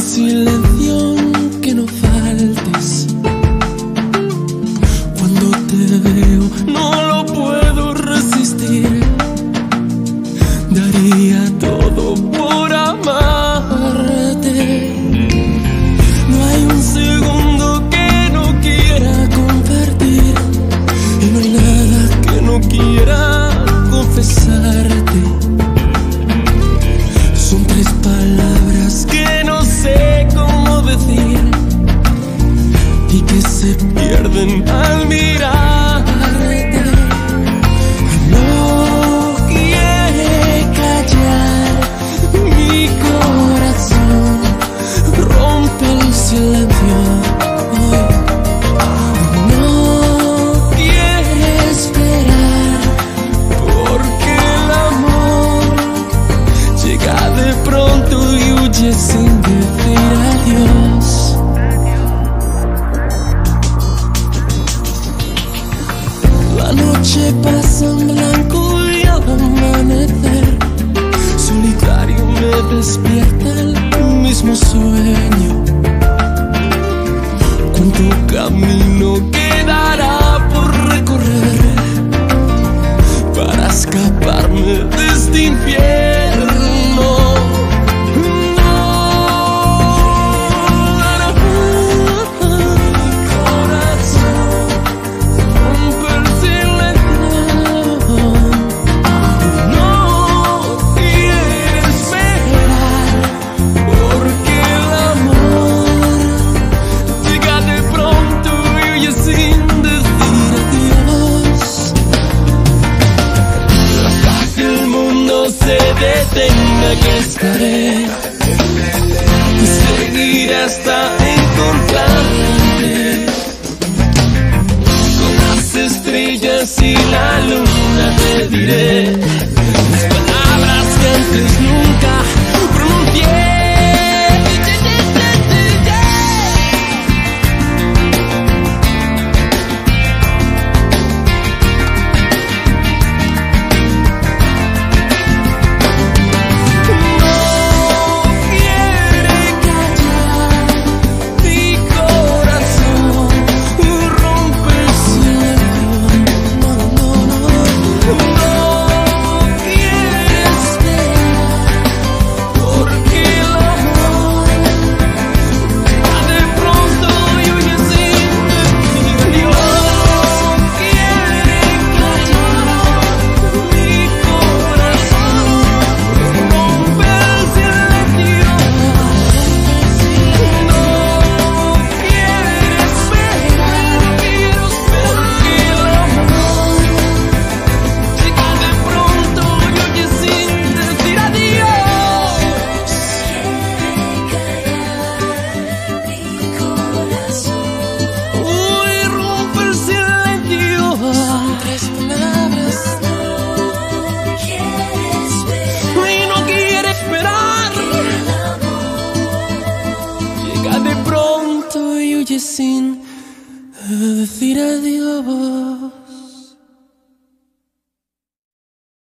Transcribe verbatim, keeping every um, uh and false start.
silencio, que no faltes. Cuando te veo no lo puedo resistir. Daría todo por amarte. No hay un segundo que no quiera compartir, y no hay nada que no quiera confesarte. Son tres palabras que no sé cómo decir y que se pierden al mirarte. No quiere callar mi corazón, rompe el silencio. No quiere esperar, porque el amor llega de pronto y huye sin decir adiós. La noche pasa en blanco y al amanecer solitario me despierta el mismo sueño. Cuánto camino quedará por recorrer para escaparme de este infierno. Detenga que estaré y seguiré hasta encontrarte. Con las estrellas y la luna te diré las palabras que antes nunca pronuncié. Sin decir adiós.